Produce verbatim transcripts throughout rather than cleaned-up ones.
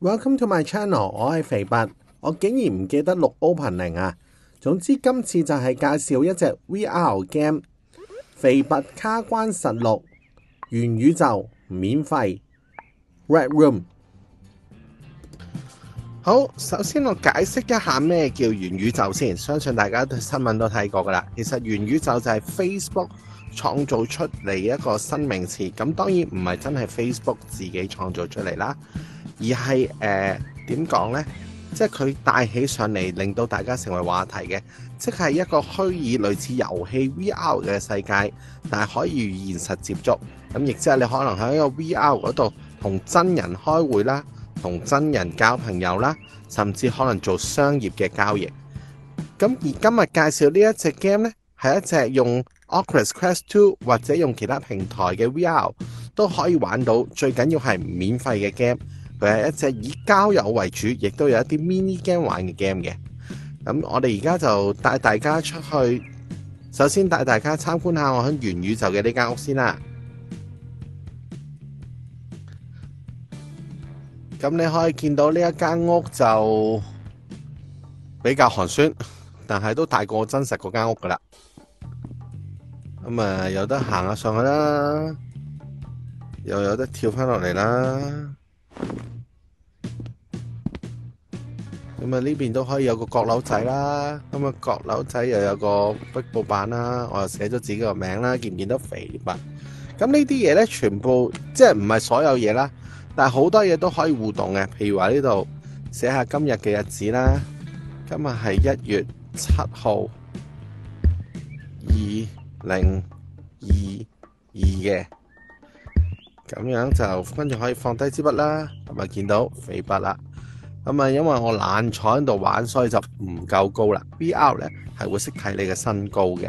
Welcome to my channel， 我係肥拔，我竟然唔記得錄 opening 啊！總之今次就係介紹一隻 V R game， 肥拔卡關實錄元宇宙免費 Red Room。好，首先我解釋一下咩叫元宇宙先，相信大家都新聞都睇過噶啦。其實元宇宙就係 Facebook 創造出嚟一個新名詞，咁當然唔係真係 Facebook 自己創造出嚟啦。而係誒點講呢？即係佢帶起上嚟，令到大家成為話題嘅，即係一個虛擬類似遊戲 V R 嘅世界，但係可以與現實接觸。咁亦即係你可能喺一個 V R 嗰度同真人開會啦，同真人交朋友啦，甚至可能做商業嘅交易。咁而今日介紹呢一隻 game 呢，係一隻用 Oculus Quest 二或者用其他平台嘅 V R 都可以玩到，最緊要係免費嘅 game。佢係一隻以交友為主，亦都有一啲 mini game 玩嘅 game 嘅。咁我哋而家就帶大家出去，首先帶大家參觀下我喺元宇宙嘅呢間屋先啦。咁你可以見到呢一間屋就比較寒酸，但係都大過真實嗰間屋噶啦。咁啊，有得行下上去啦，又有得跳翻落嚟啦。咁啊，呢邊都可以有個閣樓仔啦，咁啊閣樓仔又有個壁布板啦，我又寫咗自己個名啦，見唔見到肥拔？咁呢啲嘢呢，全部即係唔係所有嘢啦，但係好多嘢都可以互動嘅。譬如話呢度寫下今日嘅日子啦，今日係一月七號，二零二二嘅，咁樣就跟住可以放低支筆啦，咁啊見到肥拔啦。咁啊，因為我懶坐喺度玩，所以就唔夠高啦。V R 咧係會識睇你嘅身高嘅。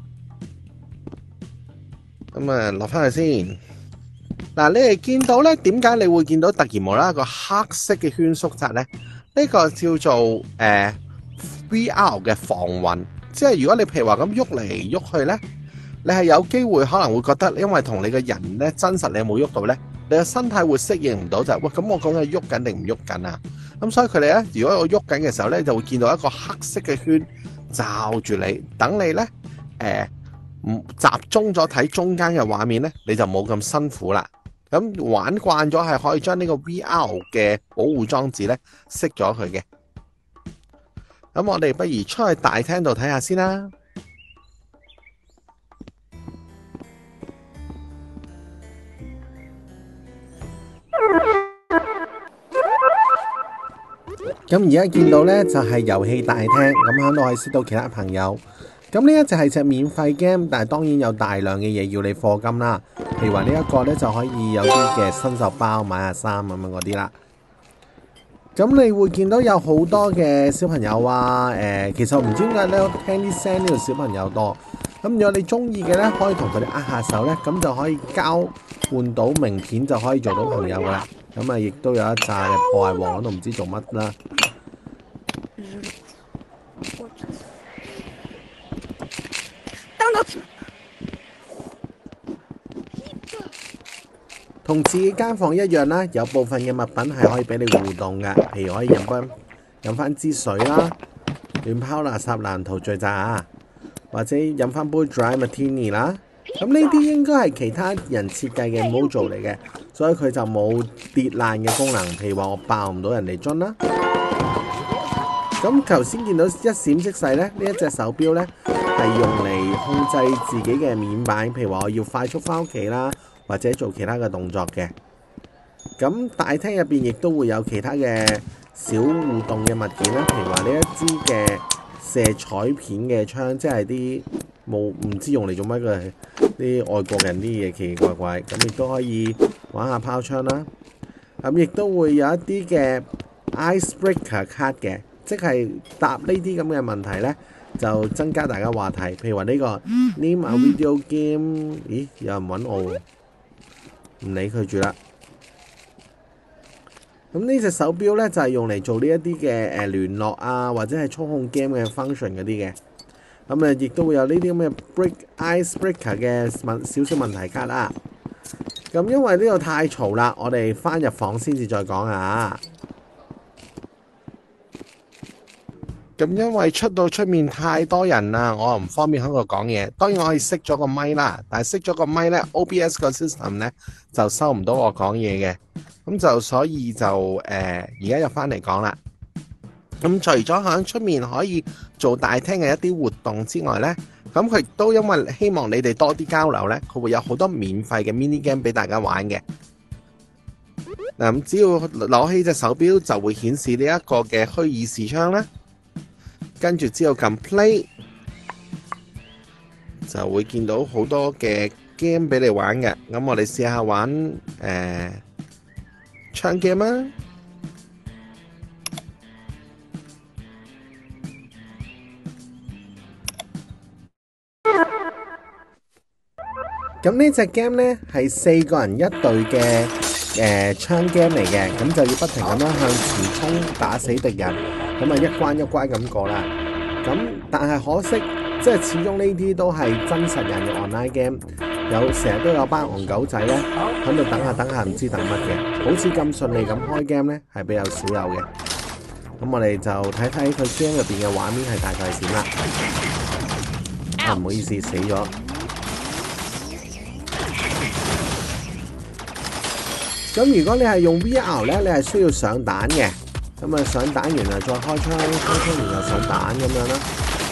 咁啊，落翻去先。嗱，你哋見到咧，點解你會見到突然無啦啦個黑色嘅圈縮窄咧？呢個叫做誒、呃、V R 嘅防暈，即係如果你譬如話咁喐嚟喐去咧，你係有機會可能會覺得，因為同你嘅人咧真實你有冇喐到咧，你嘅身體會適應唔到就係、是、喂，咁我講緊喐緊定唔喐緊啊？咁所以佢哋咧，如果我喐緊嘅時候咧，就會見到一個黑色嘅圈罩住你，等你咧誒唔集中咗睇中間嘅畫面咧，你就冇咁辛苦啦。咁玩慣咗係可以將呢個 V R 嘅保護裝置咧熄咗佢嘅。咁我哋不如出去大廳度睇下先啦。咁而家見到呢，就係遊戲大廳，咁喺度可以識到其他朋友。咁呢一隻係隻免費 game，但係當然有大量嘅嘢要你課金啦。譬如話呢一個呢，就可以有啲嘅新手包買下衫咁樣嗰啲啦。咁你會見到有好多嘅小朋友啊，誒、呃，其實唔知點解呢，聽啲聲呢度小朋友多。咁如果你中意嘅呢，可以同佢哋握下手呢，咁就可以交換到名片，就可以做到朋友噶啦。咁啊，亦都有一紮嘅破壞王，我都唔知做乜啦。同自己間房一樣啦，有部分嘅物品係可以俾你互動嘅，譬如可以飲翻飲翻支水啦，亂拋垃圾難逃罪責啊，或者飲翻杯 Dry Martini 啦。咁呢啲應該係其他人設計嘅 module 嚟嘅，所以佢就冇跌爛嘅功能。譬如話我爆唔到人哋樽啦。咁頭先見到一閃即逝咧，呢一隻手錶咧係用嚟控制自己嘅面板，譬如話我要快速翻屋企啦，或者做其他嘅動作嘅。咁大廳入邊亦都會有其他嘅小互動嘅物件啦，譬如話呢一支嘅射彩片嘅槍，即係啲冇唔知用嚟做乜嘅啲外國人啲嘢奇奇怪怪。咁亦都可以玩下拋槍啦。咁亦都會有一啲嘅 icebreaker card 嘅。即係答呢啲咁嘅問題呢，就增加大家話題。譬如話呢個 Name a video game， 咦，有人揾我，唔理佢住啦。咁呢隻手錶呢，就係用嚟做呢一啲嘅誒聯絡啊，或者係操控 game 嘅 function 嗰啲嘅。咁啊，亦都會有呢啲咁嘅 break icebreaker 嘅問少少問題卡啦。咁因為呢度太嘈啦，我哋翻入房先至再講啊。 咁因為出到出面太多人啦，我又唔方便喺度講嘢。當然我可以熄咗個咪啦，但係熄咗個咪呢 O B S 個 system 呢就收唔到我講嘢嘅。咁就所以就誒而家又翻嚟講啦。咁除咗喺出面可以做大廳嘅一啲活動之外呢，咁佢亦都因為希望你哋多啲交流呢，佢會有好多免費嘅 mini game 俾大家玩嘅。嗱，咁只要攞起隻手錶就會顯示呢一個嘅虛擬視窗啦，跟住之後撳 play 就會見到好多嘅 game 俾你玩嘅。咁我哋試下玩誒槍 game 啊！咁呢隻 game 呢係四個人一隊嘅誒槍 game 嚟嘅，咁就要不停咁樣向前衝打死敵人，咁啊一關一關咁過啦。咁但係可惜，即係始終呢啲都係真實人嘅 online game，有成日都有班戇狗仔呢喺度等下等下唔知等乜嘅，好似咁順利咁開 game 呢係比較少有嘅。咁我哋就睇睇佢 game 入邊嘅畫面係大概係點啦。啊，唔好意思，死咗。咁如果你係用 V R 咧，你係需要上彈嘅。咁啊上彈完啊再開槍，開槍完又上彈咁樣啦。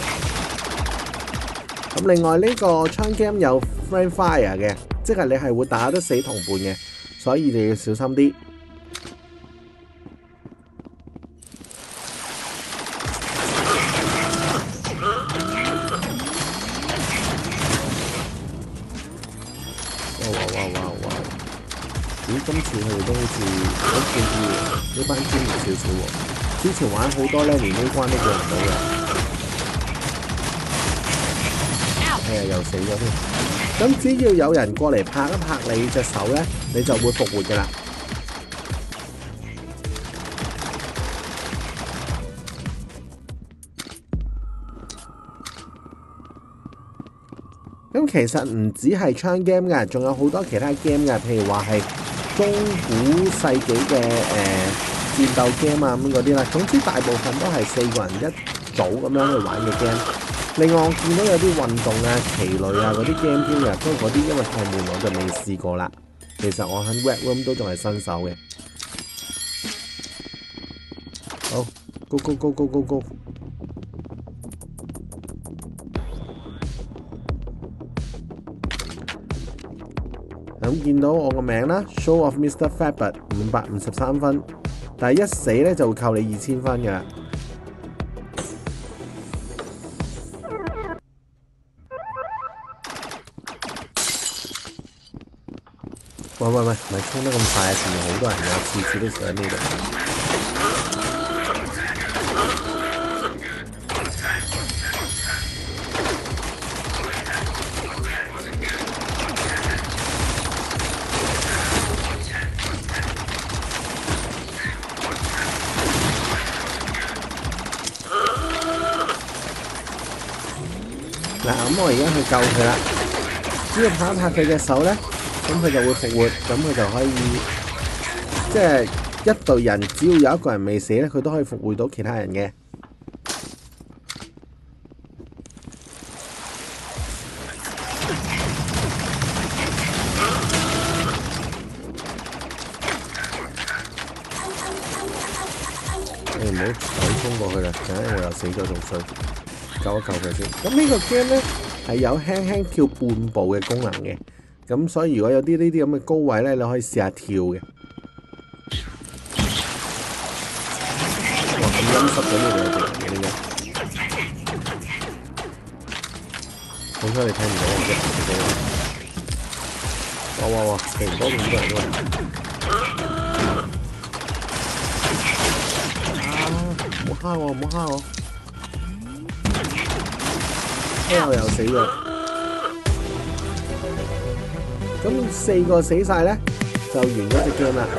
咁另外呢個槍 game 有 friend fire 嘅，即係你係會打得死同伴嘅，所以你要小心啲。咦，今次佢哋都好似好見住呢班專業少少喎。之前玩好多咧，連呢關都過唔到嘅。哎呀，又死咗添。咁只要有人過嚟拍一拍你隻手咧，你就會復活嘅啦。咁其實唔止係槍 game 㗎，仲有好多其他 game 㗎，譬如話係中古世紀嘅誒、呃、戰鬥 game 啊咁嗰啲啦，總之大部分都係四個人一組咁樣去玩嘅 game。另外我見到有啲運動啊、棋類啊嗰啲 game 添嘅，不過嗰啲因為太悶我就未試過啦。其實我喺 Red Room 都仲係新手嘅。好 ，Go Go Go Go Go Go！咁見到我個名啦 ，Show of Mister Fatbird 五百五十三分，但係一死咧就會扣你二千分嘅。喂喂喂，唔係衝得咁快啊！前面好多人嘅，次次都上呢度。嗱，咁我而家去救佢啦，只要拍一拍佢隻手咧，咁佢就會復活，咁佢就可以，即係一隊人，只要有一個人未死咧，佢都可以復活到其他人嘅。你唔好睇衝過去啦，陣間我又死咗仲衰。救一救佢先。咁呢個 game 咧係有輕輕跳半步嘅功能嘅，咁所以如果有啲呢啲咁嘅高位咧，你可以試下跳嘅。哇！咁陰濕咗呢度有敵人嘅點解？好彩你睇唔到我啫，哇哇哇！勁多咁多人喎！啊！唔好蝦我，唔好蝦我！哎呀，我又死咗。咁四個死晒咧，就完咗隻 game 啦。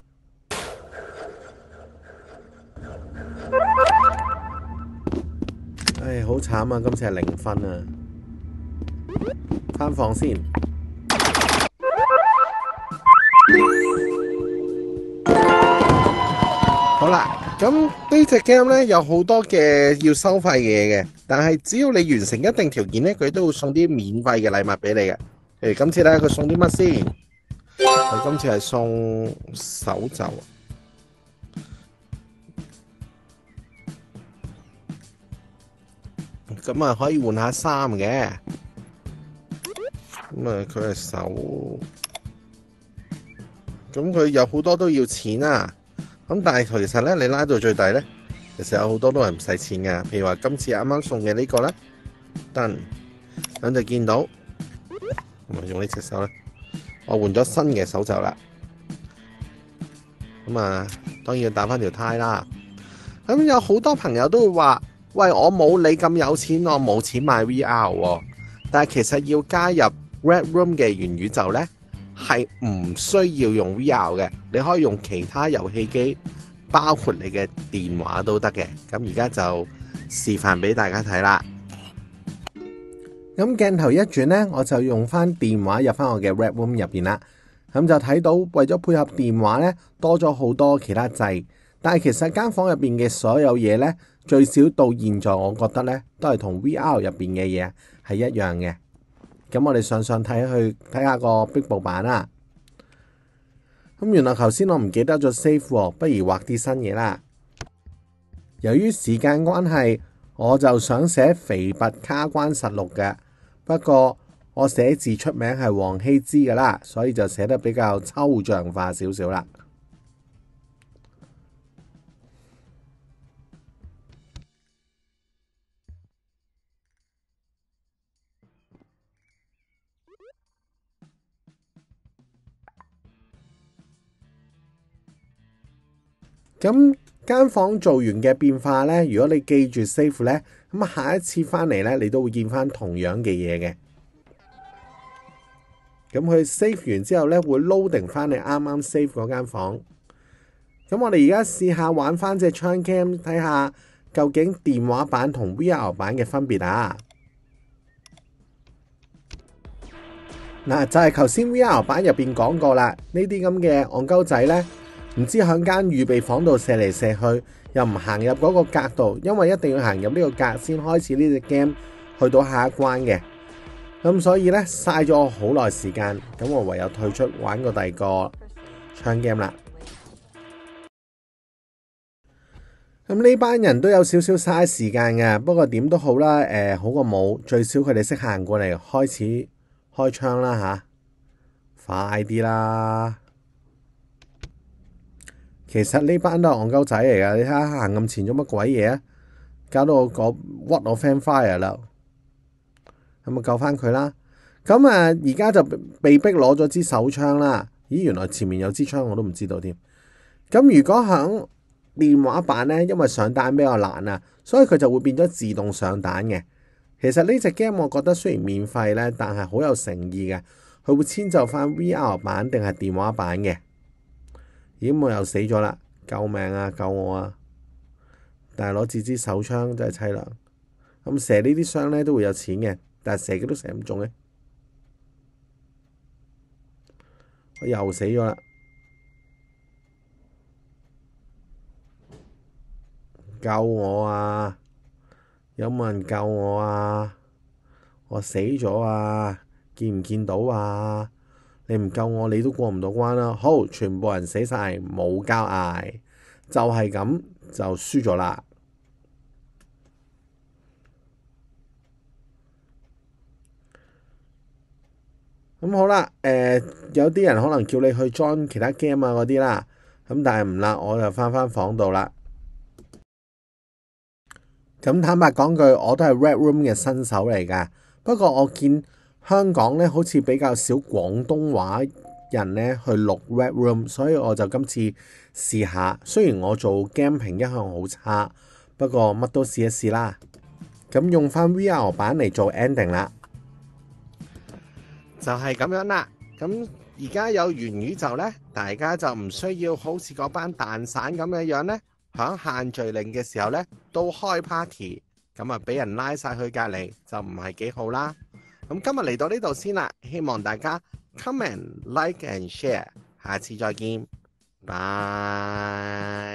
唉，好慘啊！今次係零分啊。返房先。好啦。 咁呢隻 game 咧有好多嘅要收費嘅嘢嘅，但係只要你完成一定條件咧，佢都會送啲免費嘅禮物俾你嘅。譬如今次咧，佢送啲乜先？佢今次係送手袖，咁啊可以換下衫嘅。咁啊佢係手，咁佢有好多都要錢啊。咁但係其實咧，你拉到最底咧，其實有好多都係唔使錢嘅。譬如話今次啱啱送嘅呢個咧，得咁就見到，咁啊用呢隻手咧，我換咗新嘅手袖啦。咁啊，當然要打翻條呔啦。咁有好多朋友都會話，喂，我冇你咁有錢，我冇錢買 V R 喎。但係其實要加入 Red Room 嘅元宇宙咧，係唔需要用 V R 嘅，你可以用其他遊戲機，包括你嘅電話都得嘅。咁而家就示範俾大家睇啦。咁鏡頭一轉呢，我就用翻電話入翻我嘅 Red Room 入邊啦。咁就睇到為咗配合電話呢，多咗好多其他掣。但係其實間房入邊嘅所有嘢呢，最少到現在我覺得呢，都係同 V R 入邊嘅嘢係一樣嘅。咁我哋上上睇去睇下個壁布版啦。咁原來頭先我唔記得咗 save 喎，不如畫啲新嘢啦。由於時間關係，我就想寫肥拔卡關實錄嘅，不過我寫字出名係王羲之㗎啦，所以就寫得比較抽象化少少啦。咁間房做完嘅變化呢，如果你記住 save 呢，咁下一次翻嚟呢，你都會見翻同樣嘅嘢嘅。咁佢 save 完之後呢，會 loading 翻你啱啱 save 嗰間房。咁我哋而家試下玩翻隻槍 cam， 睇下究竟電話版同 V R 版嘅分別啊！嗱，就係頭先 V R 版入邊講過啦，呢啲咁嘅戇鳩仔呢，唔知喺間預備房度射嚟射去，又唔行入嗰個格度，因為一定要行入呢個格先開始呢隻 game 去到下一關嘅。咁所以呢，嘥咗我好耐時間，咁我唯有退出玩個第二個槍 game 啦。咁呢班人都有少少嘥時間嘅，不過點都好啦，誒、呃、好過冇，最少佢哋識行過嚟開始開槍啦吓，快啲啦！其實呢班都係戇鳩仔嚟噶，你睇下行咁前做乜鬼嘢啊？搞到我個屈我 fan fire 啦，咁咪救翻佢啦。咁啊，而家就被逼攞咗支手槍啦。咦，原來前面有支槍我都唔知道添。咁如果響電話版呢，因為上彈比較難啊，所以佢就會變咗自動上彈嘅。其實呢隻 game 我覺得雖然免費呢，但係好有誠意嘅。佢會遷就翻 V R 版定係電話版嘅。咦，我又死咗啦！救命啊，救我啊！但係攞住支手槍真係凄涼。咁射呢啲槍呢都會有錢嘅，但係射嘅都射唔中嘅。我又死咗啦！救我啊！有冇人救我啊？我死咗啊！見唔見到啊？你唔救我，你都過唔到關啦。好，全部人死晒，冇交嗌，就係咁就輸咗啦。咁好啦，誒、呃、有啲人可能叫你去 join 其他 game 啊嗰啲啦，咁但係唔啦，我就翻返房度啦。咁坦白講句，我都係 Red Room 嘅新手嚟㗎。不過我見香港咧好似比較少廣東話人咧去錄 Red Room，所以我就今次試下。雖然我做 game 評一向好差，不過乜都試一試啦。咁用翻 V R 版嚟做 ending 啦，就係咁樣啦。咁而家有元宇宙咧，大家就唔需要好似嗰班蛋散咁嘅樣咧。響限聚令嘅時候咧，都開 party， 咁啊俾人拉晒去隔離，就唔係幾好啦。咁今日嚟到呢度先啦，希望大家 comment、like and share，下次再見，拜。